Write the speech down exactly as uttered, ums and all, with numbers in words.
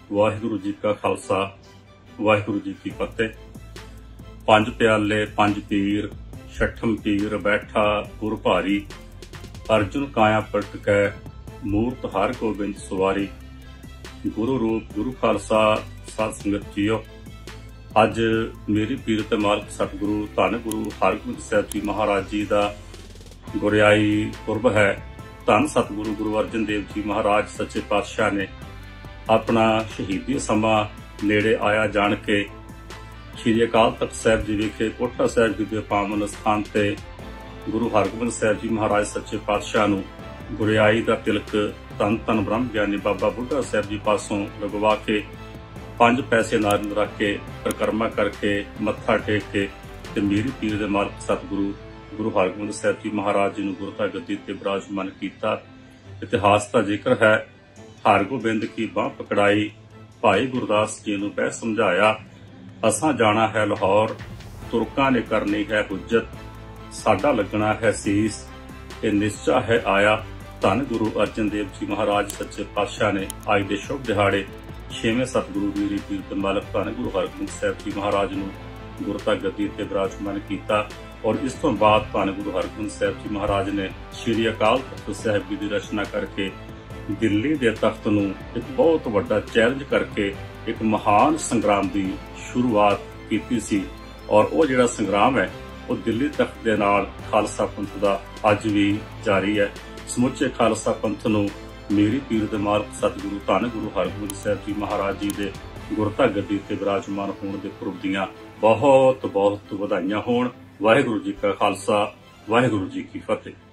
वाहिगुरु जी का खालसा वाहिगुरु जी की फतेह। पंज प्याले पंज पीर छठम पीर बैठा गुर भारी, अर्जुन काया पलट कै मूरत हर गोबिंद सवारी। गुरु रूप गुरु खालसा सत संगत जीओ। अज मेरी पीर ते मालक सतगुरु धन गुरु हरगोबिंद साहिब जी महाराज जी का गुरियाई पुरब है। धन सतगुरु गुरु अर्जन देव जी महाराज सच्चे पातशाह ने अपना शहीदी समा नेड़े आया जान के श्री अकाल तख्त साहिब जी विखे कोठा साहिब जी के पावन स्थान ते गुरु हरगोबिंद साहिब जी महाराज सच्चे पातशाह नूं गुरियाई का तिलक धन धन ब्रह्म ज्ञानी बाबा बुढ़ा साहिब जी पासों लगवा के पंज पैसे नारियल रख के परिक्रमा करके मत्था टेक के ते मेरी पीर दे मालक सतगुरु गुरु हरगोबिंद साहिब जी महाराज जी नूं गुरता गद्दी ते विराजमान कीता। इतिहास का जिक्र है, हरगोबिंद की बांह पकड़ाई, भाई गुरदास जी नूं बह समझाया। असां जाना है लाहौर, तुरकां ने करनी है हुज्जत, साडा लगना है सीस, ये निश्चा है आया। धन गुरु अर्जन देव जी महाराज सच्चे पातशाह ने अज दे शुभ दिहाड़े छेवें सतगुरु मेरी पीर ते मालक धन गुरु हरगोबिंद साहिब जी महाराज नूं गुरता गद्दी ते विराजमान कीता। और इस तो बाद धन गुरु हरगोबिंद साहिब जी महाराज ने श्री अकाल तख्त साहिब जी की रचना करके दिल्ली के तख्त नूं एक बहुत वड्डा चैलेंज करके एक महान संग्राम की शुरुआत की सी। और वो जिहड़ा संग्राम है वो दिल्ली तख्त के नाल खालसा पंथ का अज भी जारी है। समुचे खालसा पंथ नूं मेरी पीर दे मालक सतगुरु धन गुरु हरगोबिंद साहिब जी महाराज जी के गुरता गद्दी ते विराजमान होने के पुरब दीआं बहुत बहुत वधाइयां होण। वाहिगुरु जी का खालसा वाहिगुरु जी की फतेह।